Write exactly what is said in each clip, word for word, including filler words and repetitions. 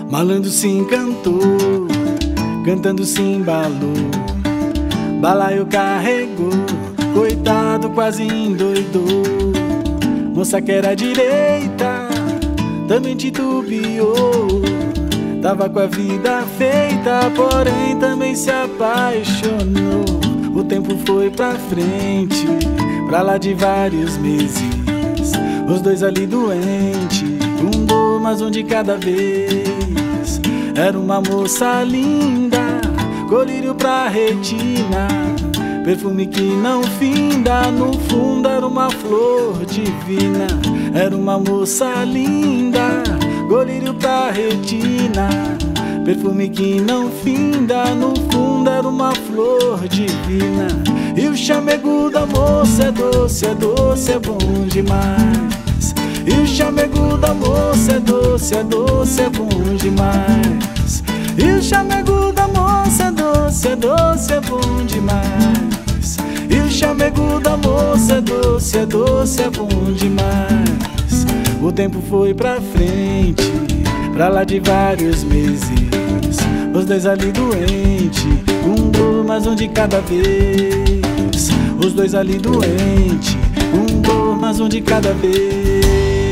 Malandro se encantou, cantando se embalou, balaio carregou, coitado quase endoidou. Moça que era direita também titubeou, tava com a vida feita, porém também se apaixonou. O tempo foi pra frente, pra lá de vários meses, os dois ali doentes, um dor, mas um de cada vez. Era uma moça linda, colírio pra retina, perfume que não finda, no fundo era uma flor divina. Era uma moça linda, colírio pra retina, perfume que não finda, no fundo era uma flor divina. E o chamego da moça é doce, é doce, é bom demais. E o chamego da moça é doce, é doce, é bom demais. E o chamego da moça é doce, é doce, é bom demais. E o chamego da moça é doce, é doce, é bom demais. O tempo foi pra frente, pra lá de vários meses, os dois ali doentes, um dor, mas um de cada vez. Os dois ali doentes, um dor, mas um de cada vez.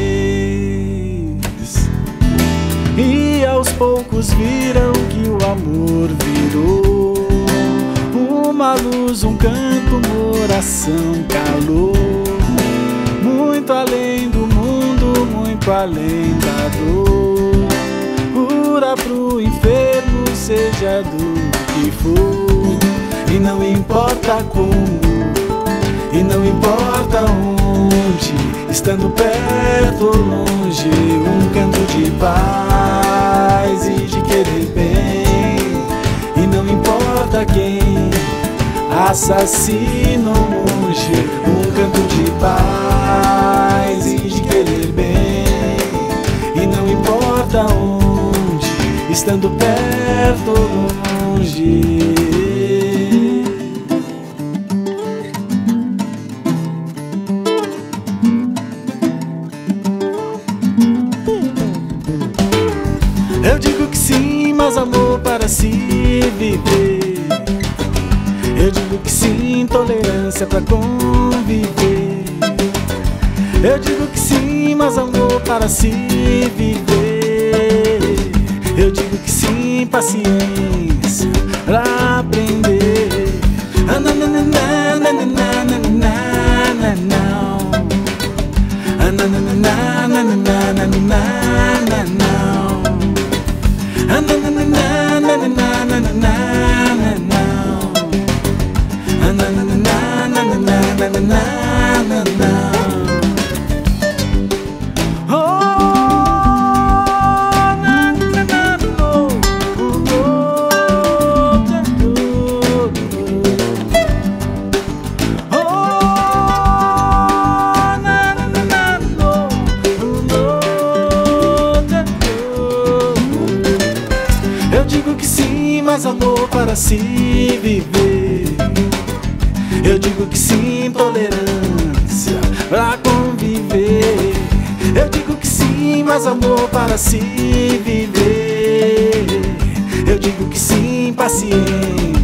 E aos poucos viram que o amor virou uma luz, um canto, uma oração, calor. Muito além do mundo, muito além da dor, cura pro enfermo, seja do que for. E não importa como, e não importa onde, estando perto ou longe, um canto de paz e de querer bem. E não importa quem, assassino ou monge, um canto de paz e de querer bem. E não importa onde, estando perto ou longe. Eu digo que sim, mas amor para se viver. Eu digo que sim, tolerância pra conviver. Eu digo que sim, mas amor para se viver. Eu digo que sim, paciência pra aprender. Ah, na, na, na, na, na, na, na, na, na, não. Ah, na, na, na, na, na, na, na, na, na, não. Ah, na, na, na, na, na, na, na, na, na, não. Ah, na, na, na, na, na, na, na, na, não. Eu digo que sim, mas amor para se viver. Eu digo que sim, tolerância pra conviver. Eu digo que sim, mas amor para se viver. Eu digo que sim, paciência